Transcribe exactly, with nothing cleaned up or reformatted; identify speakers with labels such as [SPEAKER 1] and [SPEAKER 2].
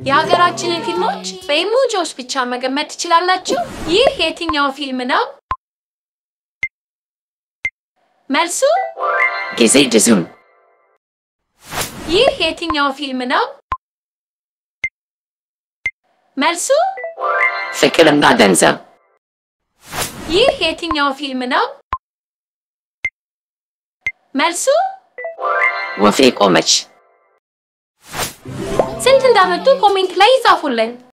[SPEAKER 1] የሀገራችንን ፊልሞች በኢሞጂዎች ብቻ መገመት ትችላላችሁ? ይህ የትኛው ፊልም ነው? መልሱ ጊዜ ድዙን። ይህ የትኛው ፊልም ነው? መልሱ ፍቅርና ገንዘብ። ይህ የትኛው ፊልም ነው? መልሱ ወፌ ቆመች። ስንት እንዳመጡ ኮሜንት ላይ ጻፉልን።